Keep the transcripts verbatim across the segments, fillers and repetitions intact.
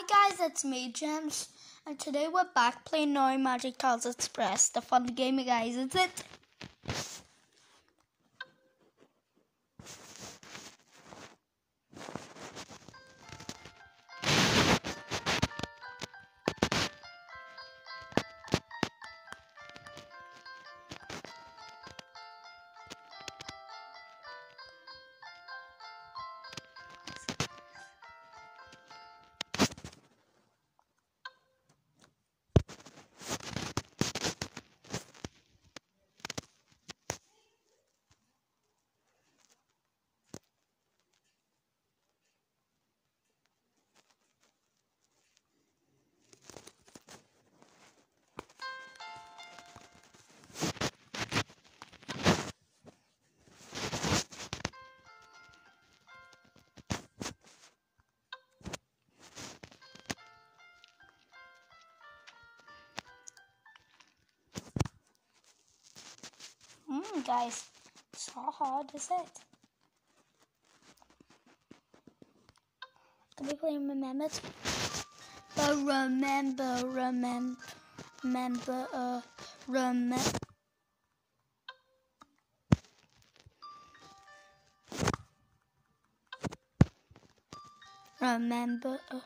guys, it's me, Gems, and today we're back playing Nori Magic Tiles Express, the fun game, guys, is it? Hmm, guys, it's not hard, is it? Can we play Remember? But remember, remember, remember, uh, remember. Remember, uh.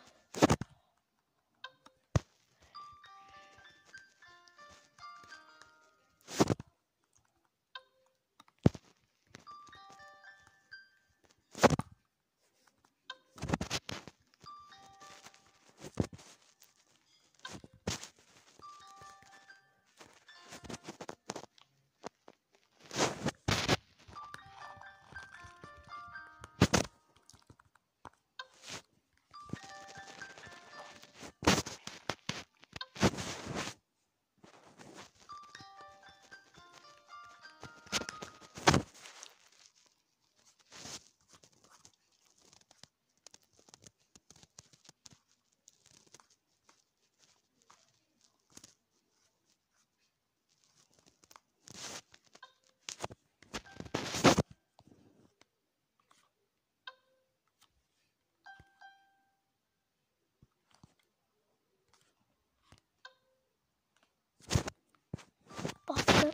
Butter,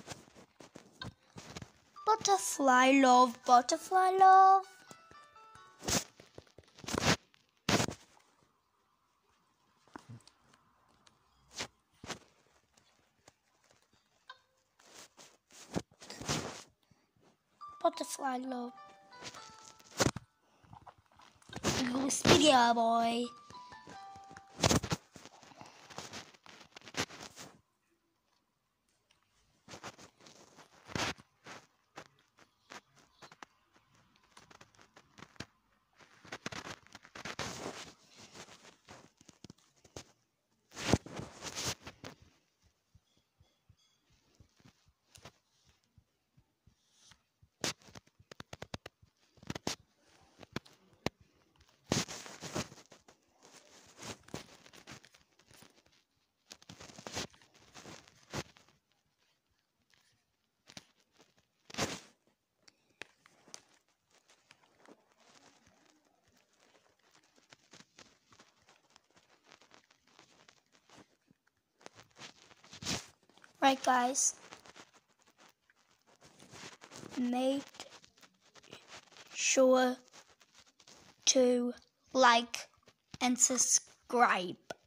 butterfly love, butterfly love. Butterfly love. You speedy boy. Right, guys, make sure to like and subscribe.